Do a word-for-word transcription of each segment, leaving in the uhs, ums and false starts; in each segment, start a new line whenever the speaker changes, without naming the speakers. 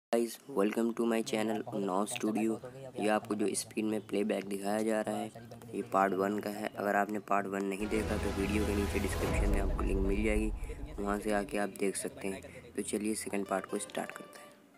Guys welcome to my channel Unnao studio. ये आपको जो स्क्रीन में प्लेबैक दिखाया जा रहा है ये पार्ट वन का है। अगर आपने पार्ट वन नहीं देखा तो वीडियो के नीचे डिस्क्रिप्शन में आपको लिंक मिल जाएगी, वहाँ से आके आप देख सकते हैं। तो चलिए सेकंड पार्ट को स्टार्ट करते हैं।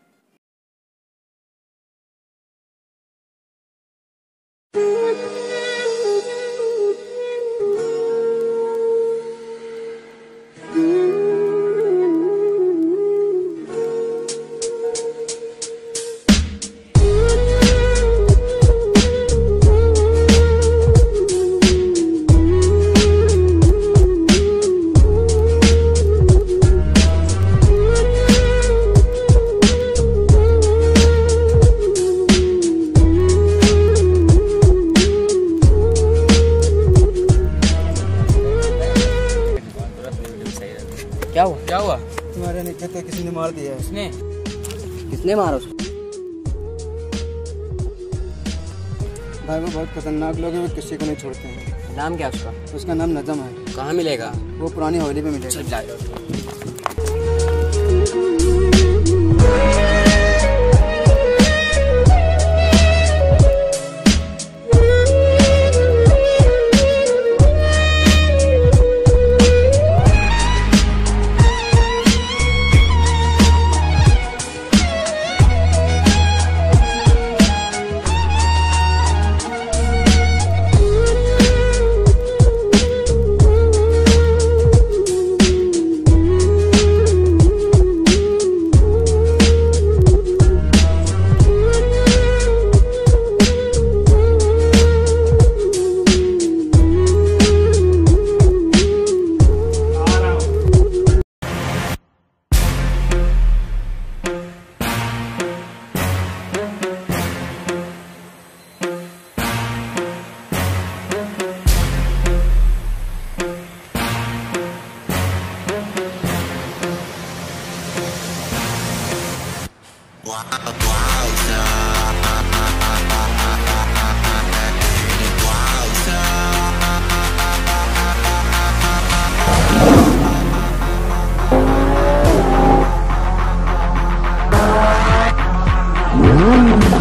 क्या हुआ
क्या हुआ?
तुम्हारे नीचे तो किसी ने मार दिया है।
किसने?
किसने मारा उसको?
भाई वो बहुत खतरनाक लोग हैं, वो किसी को नहीं छोड़ते हैं।
नाम क्या उसका?
उसका नाम नजम है।
कहाँ मिलेगा?
वो पुरानी हवेली पे मिलेगा।
Mm-hmm.